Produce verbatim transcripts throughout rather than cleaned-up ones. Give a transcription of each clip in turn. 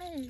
はい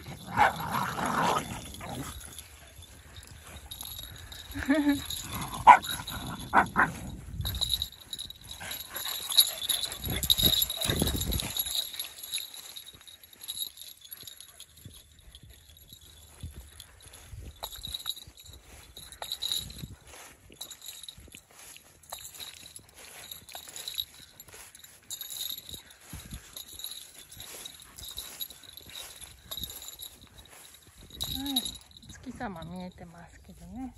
月様見えてますけどね。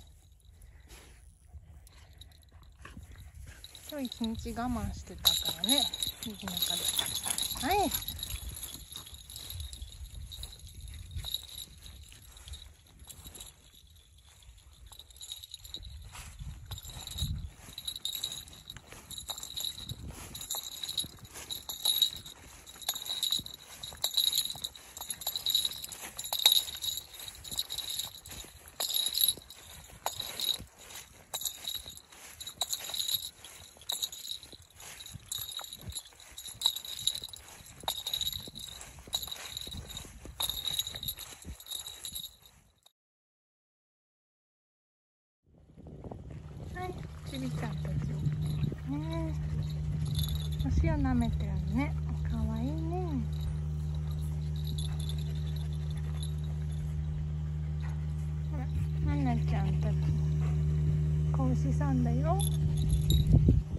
今日一日我慢してたからね、水の中で。はい。ちびちゃんたちね、足を舐めてるね。かわいいね。ほら、はなちゃんたち子牛さんだよ。